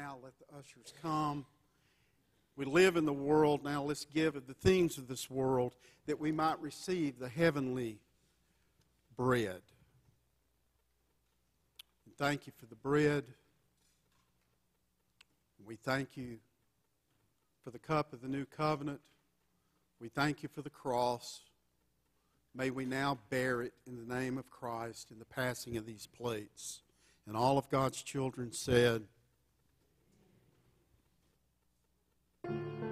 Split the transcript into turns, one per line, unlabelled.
now. Let the ushers come. We live in the world. Now let's give of the things of this world that we might receive the heavenly bread. And thank you for the bread. We thank you for the cup of the new covenant. We thank you for the cross. May we now bear it in the name of Christ in the passing of these plates. And all of God's children said,